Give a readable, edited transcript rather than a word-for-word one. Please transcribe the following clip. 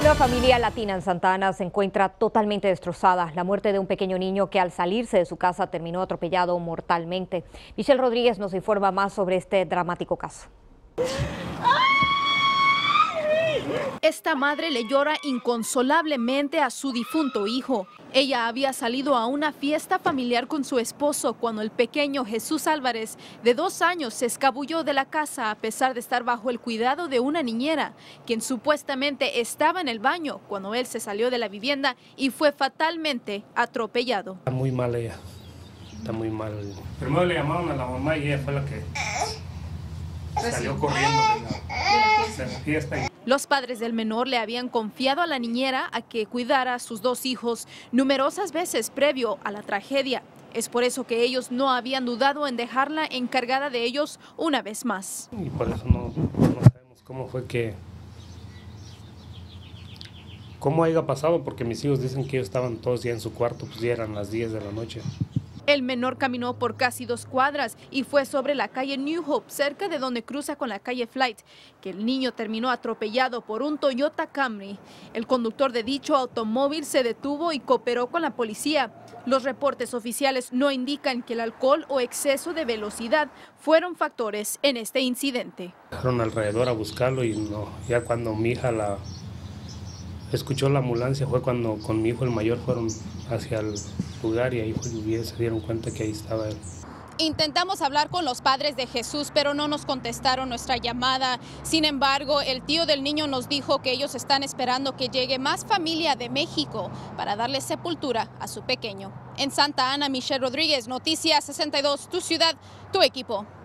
Una familia latina en Santa Ana se encuentra totalmente destrozada. La muerte de un pequeño niño que al salirse de su casa terminó atropellado mortalmente. Michelle Rodríguez nos informa más sobre este dramático caso. Esta madre le llora inconsolablemente a su difunto hijo. Ella había salido a una fiesta familiar con su esposo cuando el pequeño Jesús Álvarez, de 2 años, se escabulló de la casa a pesar de estar bajo el cuidado de una niñera, quien supuestamente estaba en el baño cuando él se salió de la vivienda y fue fatalmente atropellado. Está muy mal ella, está muy mal. Primero le llamaron a la mamá y ella fue la que salió corriendo de la fiesta. Los padres del menor le habían confiado a la niñera a que cuidara a sus 2 hijos numerosas veces previo a la tragedia. Es por eso que ellos no habían dudado en dejarla encargada de ellos una vez más. Y por eso no sabemos cómo fue cómo haya pasado, porque mis hijos dicen que ellos estaban todos ya en su cuarto, pues ya eran las 10 de la noche. El menor caminó por casi 2 cuadras y fue sobre la calle New Hope, cerca de donde cruza con la calle Flight, que el niño terminó atropellado por un Toyota Camry. El conductor de dicho automóvil se detuvo y cooperó con la policía. Los reportes oficiales no indican que el alcohol o exceso de velocidad fueron factores en este incidente. Fueron alrededor a buscarlo y no, ya cuando mi hija escuchó la ambulancia fue cuando con mi hijo el mayor fueron hacia el lugar y ahí se dieron cuenta que ahí estaba él. Intentamos hablar con los padres de Jesús, pero no nos contestaron nuestra llamada. Sin embargo, el tío del niño nos dijo que ellos están esperando que llegue más familia de México para darle sepultura a su pequeño. En Santa Ana, Michelle Rodríguez, Noticias 62, tu ciudad, tu equipo.